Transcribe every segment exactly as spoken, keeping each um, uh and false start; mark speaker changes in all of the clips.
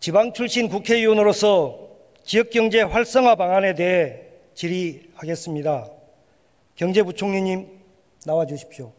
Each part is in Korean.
Speaker 1: 지방 출신 국회의원으로서 지역경제 활성화 방안에 대해 질의하겠습니다. 경제부총리님 나와 주십시오.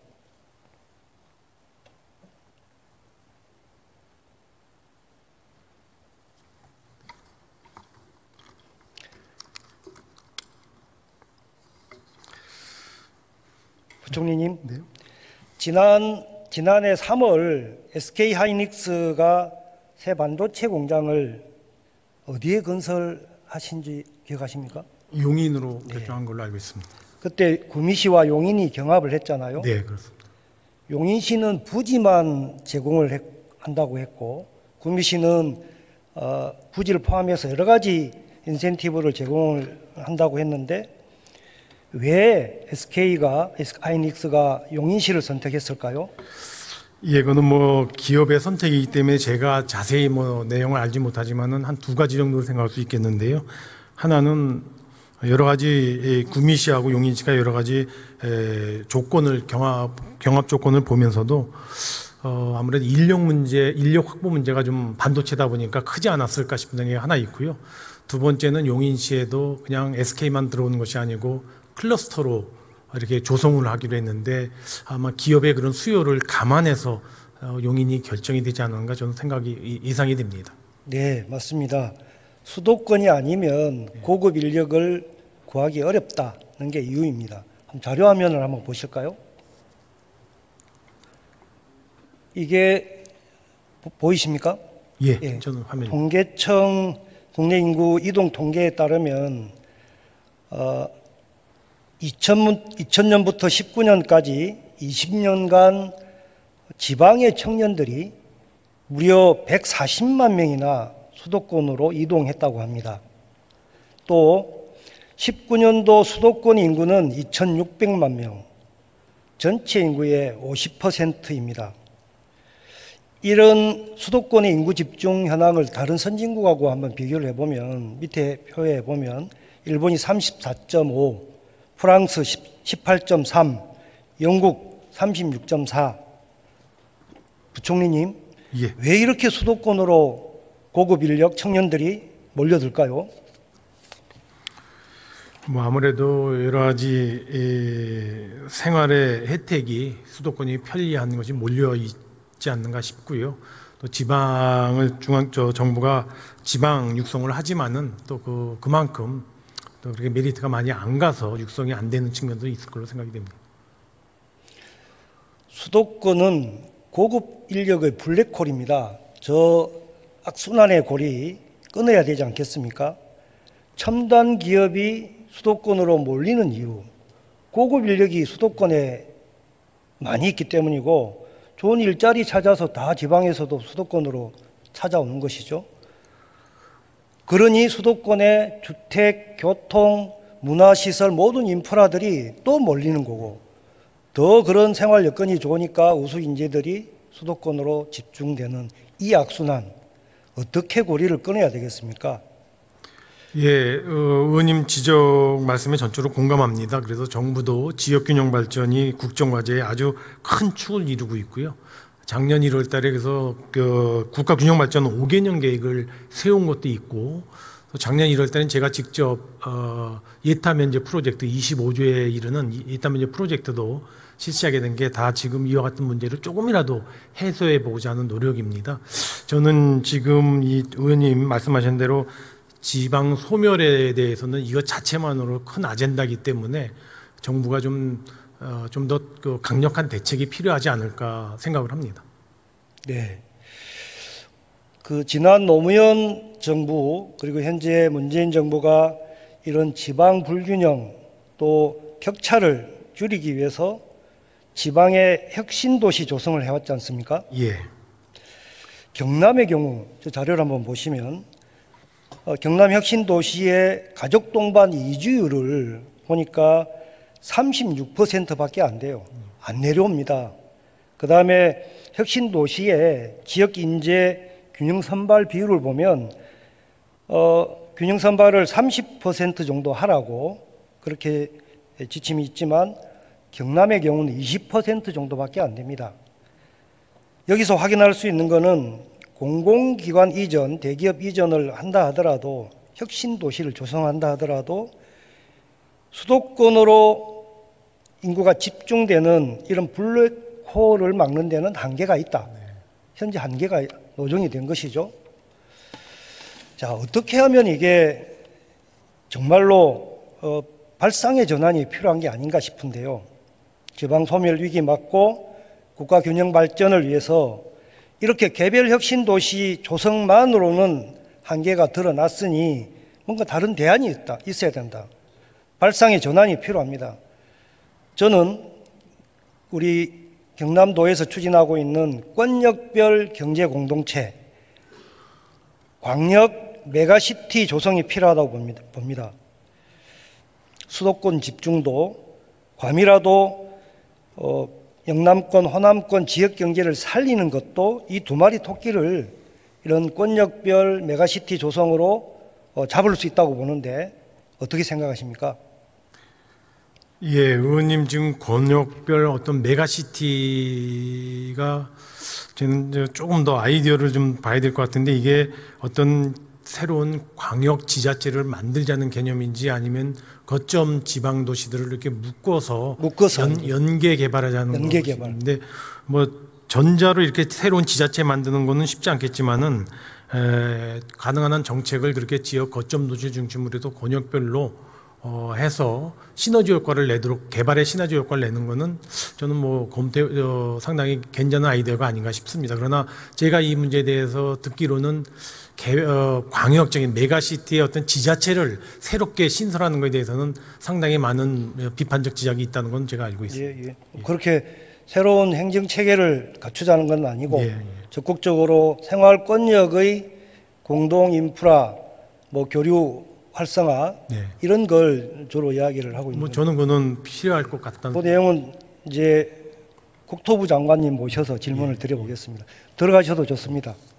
Speaker 1: 부총리님, 네. 지난, 지난해 삼월 에스케이하이닉스가 새 반도체 공장을 어디에 건설하신지 기억하십니까?
Speaker 2: 용인으로
Speaker 1: 네.
Speaker 2: 결정한 걸로 알고 있습니다.
Speaker 1: 그때 구미시와 용인이 경합을 했잖아요.
Speaker 2: 네, 그렇습니다.
Speaker 1: 용인시는 부지만 제공을 했, 한다고 했고 구미시는 어, 부지를 포함해서 여러 가지 인센티브를 제공을 한다고 했는데 왜 에스케이가, 하이닉스가 용인시를 선택했을까요?
Speaker 2: 예, 그거는 뭐 기업의 선택이기 때문에 제가 자세히 뭐 내용을 알지 못하지만은 한 두 가지 정도로 생각할 수 있겠는데요. 하나는 여러 가지 구미시하고 용인시가 여러 가지 조건을 경합 경합 조건을 보면서도 어 아무래도 인력 문제, 인력 확보 문제가 좀 반도체다 보니까 크지 않았을까 싶은 게 하나 있고요. 두 번째는 용인시에도 그냥 에스케이만 들어오는 것이 아니고 클러스터로 이렇게 조성을 하기로 했는데 아마 기업의 그런 수요를 감안해서 용인이 결정이 되지 않았는가 저는 생각이 예상이 됩니다.
Speaker 1: 네, 맞습니다. 수도권이 아니면 고급 인력을 구하기 어렵다는 게 이유입니다. 자료 화면을 한번 보실까요? 이게 보이십니까?
Speaker 2: 예,
Speaker 1: 예.
Speaker 2: 저는 화면.
Speaker 1: 통계청 국내 인구 이동 통계에 따르면 어, 이천 년부터 십구 년까지 이십 년간 지방의 청년들이 무려 백사십만 명이나 수도권으로 이동했다고 합니다. 또 십구 년도 수도권 인구는 이천육백만 명, 전체 인구의 오십 퍼센트입니다. 이런 수도권의 인구 집중 현황을 다른 선진국하고 한번 비교를 해보면 밑에 표에 보면 일본이 삼십사 점 오, 프랑스 십팔 점 삼, 영국 삼십육 점 사. 부총리님,
Speaker 2: 예.
Speaker 1: 왜 이렇게 수도권으로 고급 인력 청년들이 몰려들까요?
Speaker 2: 뭐 아무래도 여러 가지 생활의 혜택이 수도권이 편리한 것이 몰려 있지 않는가 싶고요. 또 지방을 중앙 저 정부가 지방 육성을 하지만은 또 그 그만큼 또 그렇게 메리트가 많이 안 가서 육성이 안 되는 측면도 있을 걸로 생각이 됩니다.
Speaker 1: 수도권은 고급 인력의 블랙홀입니다. 저 악순환의 골이 끊어야 되지 않겠습니까? 첨단 기업이 수도권으로 몰리는 이유, 고급 인력이 수도권에 많이 있기 때문이고 좋은 일자리 찾아서 다 지방에서도 수도권으로 찾아오는 것이죠. 그러니 수도권의 주택, 교통, 문화시설 모든 인프라들이 또 몰리는 거고 더 그런 생활 여건이 좋으니까 우수 인재들이 수도권으로 집중되는 이 악순환 어떻게 고리를 끊어야 되겠습니까?
Speaker 2: 예, 어, 의원님 지적 말씀에 전적으로 공감합니다. 그래서 정부도 지역균형 발전이 국정과제에 아주 큰 축을 이루고 있고요. 작년 일월 달에 그래서 그 국가균형발전 오 개년 계획을 세운 것도 있고 작년 일월 달에는 제가 직접 어, 예타 면제 프로젝트 이십오 조에 이르는 예타 면제 프로젝트도 실시하게 된 게 다 지금 이와 같은 문제를 조금이라도 해소해 보고자 하는 노력입니다. 저는 지금 이 의원님 말씀하신 대로 지방 소멸에 대해서는 이것 자체만으로 큰 아젠다이기 때문에 정부가 좀 어, 좀 더 그 강력한 대책이 필요하지 않을까 생각을 합니다.
Speaker 1: 네. 그 지난 노무현 정부 그리고 현재 문재인 정부가 이런 지방 불균형 또 격차를 줄이기 위해서 지방의 혁신 도시 조성을 해왔지 않습니까?
Speaker 2: 예.
Speaker 1: 경남의 경우 저 자료를 한번 보시면 어, 경남 혁신 도시의 가족 동반 이주율을 보니까 삼십육 퍼센트밖에 안 돼요. 안 내려옵니다. 그 다음에 혁신 도시의 지역 인재 균형 선발 비율을 보면 어, 균형 선발을 삼십 퍼센트 정도 하라고 그렇게 지침이 있지만 경남의 경우는 이십 퍼센트 정도밖에 안 됩니다. 여기서 확인할 수 있는 것은 공공기관 이전, 대기업 이전을 한다 하더라도 혁신 도시를 조성한다 하더라도 수도권으로 인구가 집중되는 이런 블랙홀을 막는 데는 한계가 있다. 현재 한계가 노정이 된 것이죠. 자, 어떻게 하면 이게 정말로 어, 발상의 전환이 필요한 게 아닌가 싶은데요. 지방 소멸 위기 막고 국가 균형 발전을 위해서 이렇게 개별 혁신 도시 조성만으로는 한계가 드러났으니 뭔가 다른 대안이 있다, 있어야 된다. 발상의 전환이 필요합니다. 저는 우리 경남도에서 추진하고 있는 권역별 경제 공동체, 광역 메가시티 조성이 필요하다고 봅니다. 봅니다. 수도권 집중도 과밀하도 어, 영남권, 호남권 지역 경제를 살리는 것도 이 두 마리 토끼를 이런 권역별 메가시티 조성으로 어, 잡을 수 있다고 보는데 어떻게 생각하십니까?
Speaker 2: 예, 의원님 지금 권역별 어떤 메가시티가 저는 조금 더 아이디어를 좀 봐야 될 것 같은데 이게 어떤 새로운 광역 지자체를 만들자는 개념인지 아니면 거점 지방 도시들을 이렇게 묶어서,
Speaker 1: 묶어서
Speaker 2: 연, 연계 개발하자는
Speaker 1: 연계 개발.
Speaker 2: 것인데 뭐 전자로 이렇게 새로운 지자체 만드는 거는 쉽지 않겠지만은 에, 가능한 한 정책을 그렇게 지역 거점 도시 중심으로 해서 권역별로 어, 해서 시너지 효과를 내도록 개발의 시너지 효과를 내는 거는 저는 뭐 검토 어, 상당히 괜찮은 아이디어가 아닌가 싶습니다. 그러나 제가 이 문제에 대해서 듣기로는 개, 어, 광역적인 메가시티의 어떤 지자체를 새롭게 신설하는 것에 대해서는 상당히 많은 비판적 지적이 있다는 건 제가 알고 있습니다.
Speaker 1: 예, 예. 그렇게 새로운 행정 체계를 갖추자는 건 아니고
Speaker 2: 예, 예.
Speaker 1: 적극적으로 생활권역의 공동 인프라, 뭐 교류 활성화
Speaker 2: 네.
Speaker 1: 이런 걸 주로 이야기를 하고 있는
Speaker 2: 뭐
Speaker 1: 거죠.
Speaker 2: 저는 그거는 필요할 것 같다는.
Speaker 1: 그 내용은 이제 국토부 장관님 모셔서 질문을 드려보겠습니다. 들어가셔도 좋습니다.